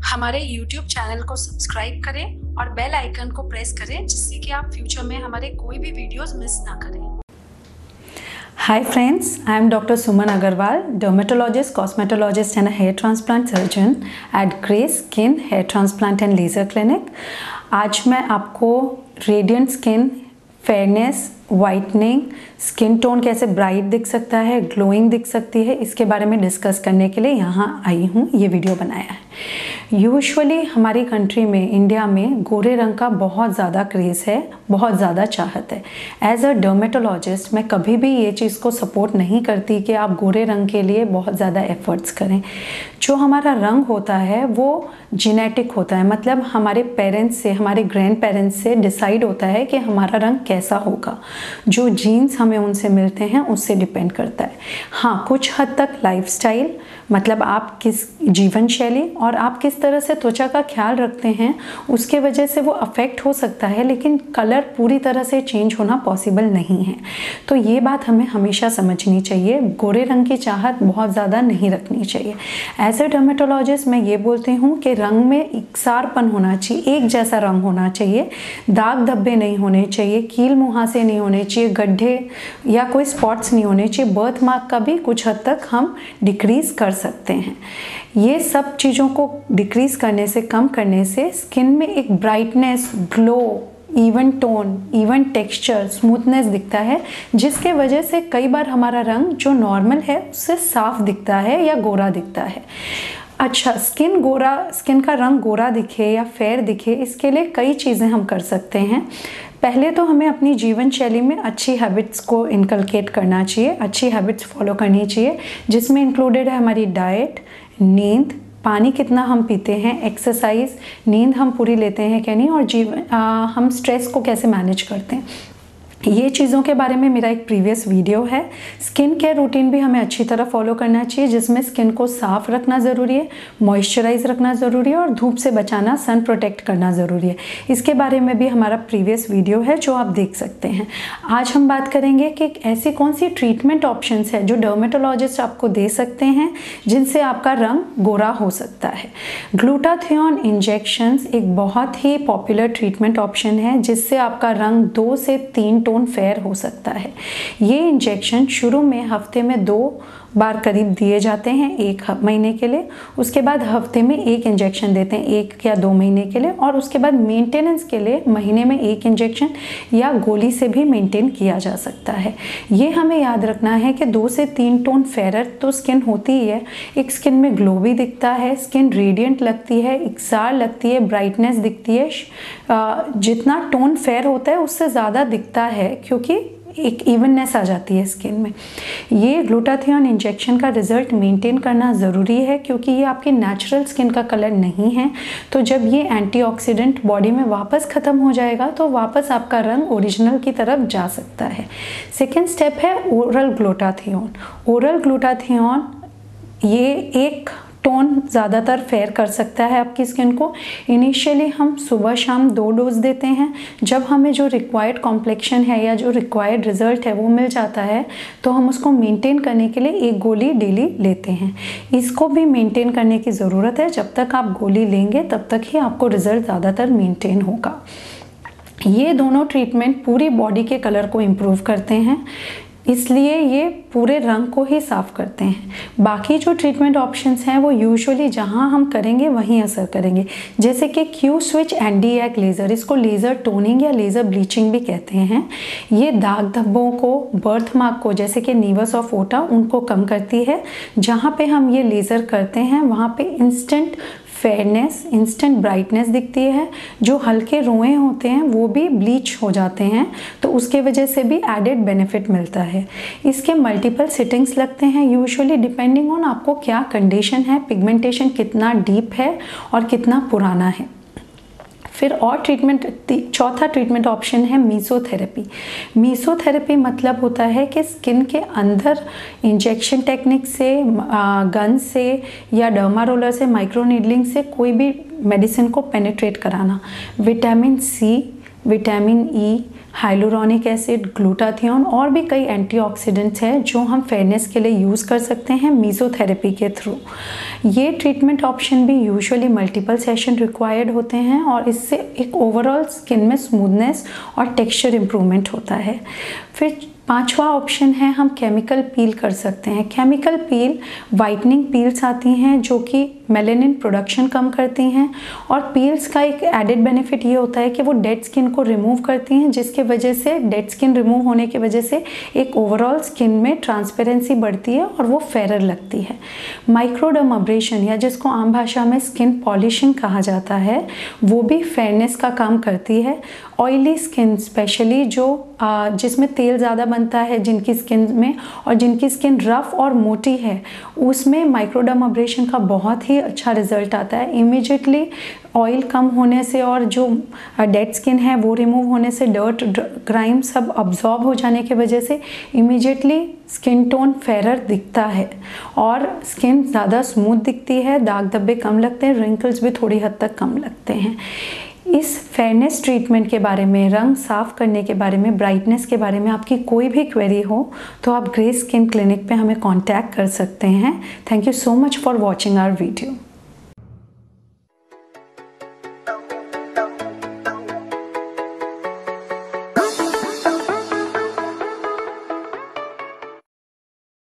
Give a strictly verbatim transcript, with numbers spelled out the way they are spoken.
हमारे YouTube channel को subscribe करें और बेल आइकन को प्रेस करें जिससे कि आप फ्यूचर में हमारे कोई भी वीडियोस मिस ना करें। Hi friends, I am Doctor Suman Agarwal, dermatologist, cosmetologist and a hair transplant surgeon at Grace Skin Hair Transplant and Laser Clinic। आज मैं आपको radiant skin, fairness, whitening, skin tone कैसे ब्राइट दिख सकता है, glowing दिख सकती है, इसके बारे में डिस्कस करने के लिए यहाँ आई हूँ, ये वीडियो बनाया है। यूजुअली हमारी कंट्री में, इंडिया में गोरे रंग का बहुत ज़्यादा क्रेज़ है, बहुत ज़्यादा चाहत है। एज अ डर्मेटोलॉजिस्ट मैं कभी भी ये चीज़ को सपोर्ट नहीं करती कि आप गोरे रंग के लिए बहुत ज़्यादा एफर्ट्स करें। जो हमारा रंग होता है वो जेनेटिक होता है, मतलब हमारे पेरेंट्स से, हमारे ग्रैंड पेरेंट्स से डिसाइड होता है कि हमारा रंग कैसा होगा। जो जीन्स हमें उनसे मिलते हैं उससे डिपेंड करता है। हाँ, कुछ हद तक लाइफस्टाइल, मतलब आप किस जीवन शैली और आप किस तरह से त्वचा का ख्याल रखते हैं उसके वजह से वो अफेक्ट हो सकता है, लेकिन कलर पूरी तरह से चेंज होना पॉसिबल नहीं है। तो ये बात हमें हमेशा समझनी चाहिए, गोरे रंग की चाहत बहुत ज़्यादा नहीं रखनी चाहिए। एज अ डर्मेटोलॉजिस्ट मैं ये बोलती हूँ कि रंग में एकसारपन होना चाहिए, एक जैसा रंग होना चाहिए, दाग धब्बे नहीं होने चाहिए, कील मुहासे नहीं होने चाहिए, गड्ढे या कोई स्पॉट्स नहीं होने चाहिए। बर्थ मार्क का भी कुछ हद तक हम डिक्रीज़ कर सकते हैं। ये सब चीज़ों को डिक्रीज़ करने से, कम करने से स्किन में एक brightness, glow, even tone, even texture, smoothness दिखता है, जिसके वजह से कई बार हमारा रंग जो नॉर्मल है उससे साफ दिखता है या गोरा दिखता है। अच्छा, स्किन गोरा, स्किन का रंग गोरा दिखे या फेयर दिखे, इसके लिए कई चीज़ें हम कर सकते हैं। पहले तो हमें अपनी जीवन शैली में अच्छी हैबिट्स को इनकलकेट करना चाहिए, अच्छी हैबिट्स फॉलो करनी चाहिए, जिसमें इंक्लूडेड है हमारी डाइट, नींद, पानी कितना हम पीते हैं, एक्सरसाइज, नींद हम पूरी लेते हैं क्या नहीं, और जीवन आ, हम स्ट्रेस को कैसे मैनेज करते हैं। ये चीज़ों के बारे में मेरा एक प्रीवियस वीडियो है। स्किन केयर रूटीन भी हमें अच्छी तरह फॉलो करना चाहिए, जिसमें स्किन को साफ रखना ज़रूरी है, मॉइस्चराइज रखना ज़रूरी है और धूप से बचाना, सन प्रोटेक्ट करना ज़रूरी है। इसके बारे में भी हमारा प्रीवियस वीडियो है जो आप देख सकते हैं। आज हम बात करेंगे कि ऐसी कौन सी ट्रीटमेंट ऑप्शंस है जो डर्मेटोलॉजिस्ट आपको दे सकते हैं जिनसे आपका रंग गोरा हो सकता है। ग्लूटाथियोन इंजेक्शंस एक बहुत ही पॉपुलर ट्रीटमेंट ऑप्शन है जिससे आपका रंग दो से तीन टोन फेयर हो सकता है। ये इंजेक्शन शुरू में हफ्ते में दो बार करीब दिए जाते हैं, एक महीने के लिए, उसके बाद हफ्ते में एक इंजेक्शन देते हैं, एक या दो महीने के लिए, और उसके बाद मेंटेनेंस के लिए महीने में एक इंजेक्शन या गोली से भी मेंटेन किया जा सकता है। ये हमें याद रखना है कि दो से तीन टोन फेयर तो स्किन होती ही है, एक स्किन में ग्लो भी दिखता है, स्किन रेडियंट लगती है, इकसार लगती है, ब्राइटनेस दिखती है। जितना टोन फेयर होता है उससे ज़्यादा दिखता है, क्योंकि एक इवननेस आ जाती है स्किन में। ये ग्लूटाथियोन इंजेक्शन का रिजल्ट मेंटेन करना ज़रूरी है, क्योंकि ये आपकी नेचुरल स्किन का कलर नहीं है। तो जब ये एंटीऑक्सीडेंट बॉडी में वापस ख़त्म हो जाएगा तो वापस आपका रंग ओरिजिनल की तरफ जा सकता है। सेकेंड स्टेप है ओरल ग्लूटाथियोन। ओरल ग्लूटाथियोन ये एक टोन ज़्यादातर फेयर कर सकता है आपकी स्किन को। इनिशियली हम सुबह शाम दो डोज देते हैं। जब हमें जो रिक्वायर्ड कॉम्प्लेक्शन है या जो रिक्वायर्ड रिजल्ट है वो मिल जाता है तो हम उसको मेंटेन करने के लिए एक गोली डेली लेते हैं। इसको भी मेंटेन करने की ज़रूरत है, जब तक आप गोली लेंगे तब तक ही आपको रिजल्ट ज़्यादातर मेंटेन होगा। ये दोनों ट्रीटमेंट पूरी बॉडी के कलर को इम्प्रूव करते हैं, इसलिए ये पूरे रंग को ही साफ करते हैं। बाकी जो ट्रीटमेंट ऑप्शंस हैं वो यूजुअली जहां हम करेंगे वहीं असर करेंगे, जैसे कि क्यू स्विच एंटी-एक्ने लेज़र, इसको लेज़र टोनिंग या लेज़र ब्लीचिंग भी कहते हैं। ये दाग धब्बों को, बर्थ मार्क को, जैसे कि नीवस ऑफ ओटा, उनको कम करती है। जहाँ पे हम ये लेज़र करते हैं वहाँ पे इंस्टेंट फेयरनेस, इंस्टेंट ब्राइटनेस दिखती है। जो हल्के रोए होते हैं वो भी ब्लीच हो जाते हैं, तो उसके वजह से भी एडेड बेनिफिट मिलता है। इसके मल्टीपल सिटिंग्स लगते हैं, यूजुअली डिपेंडिंग ऑन आपको क्या कंडीशन है, पिगमेंटेशन कितना डीप है और कितना पुराना है। फिर और ट्रीटमेंट, चौथा ट्रीटमेंट ऑप्शन है मीसोथेरेपी। मीसोथेरेपी मतलब होता है कि स्किन के अंदर इंजेक्शन टेक्निक से, गन से या डर्मा रोलर से, माइक्रो नीडलिंग से कोई भी मेडिसिन को पेनिट्रेट कराना। Vitamin C, vitamin E, hyaluronic acid, glutathione और भी कई एंटीऑक्सीडेंट्स हैं जो हम फेयरनेस के लिए यूज़ कर सकते हैं मेसोथेरेपी के थ्रू। ये ट्रीटमेंट ऑप्शन भी यूजुअली मल्टीपल सेशन रिक्वायर्ड होते हैं और इससे एक ओवरऑल स्किन में स्मूथनेस और टेक्सचर इम्प्रूवमेंट होता है। फिर पांचवा ऑप्शन है हम केमिकल पील कर सकते हैं। केमिकल पील वाइटनिंग पील्स आती हैं जो कि मेलेनिन प्रोडक्शन कम करती हैं और पील्स का एक एडेड बेनिफिट ये होता है कि वो डेड स्किन को रिमूव करती हैं, जिसके वजह से डेड स्किन रिमूव होने की वजह से एक ओवरऑल स्किन में ट्रांसपेरेंसी बढ़ती है और वो फेरर लगती है। माइक्रोडर्माब्रेशन या जिसको आम भाषा में स्किन पॉलिशिंग कहा जाता है वो भी फेयरनेस का काम करती है। ऑयली स्किन स्पेशली जो जिसमें तेल ज़्यादा बनता है जिनकी स्किन में और जिनकी स्किन रफ और मोटी है उसमें माइक्रोडर्माब्रेशन का बहुत ही अच्छा रिजल्ट आता है। इमीडिएटली ऑयल कम होने से और जो डेड स्किन है वो रिमूव होने से डर्ट ग्राइम सब अब्जॉर्ब हो जाने की वजह से इमीडिएटली स्किन टोन फेरर दिखता है और स्किन ज़्यादा स्मूथ दिखती है, दाग धब्बे कम लगते हैं, रिंकल्स भी थोड़ी हद तक कम लगते हैं। इस फेयरनेस ट्रीटमेंट के बारे में, रंग साफ करने के बारे में, ब्राइटनेस के बारे में आपकी कोई भी क्वेरी हो तो आप ग्रेस स्किन क्लिनिक पे हमें कांटेक्ट कर सकते हैं। Thank you so much for watching our video.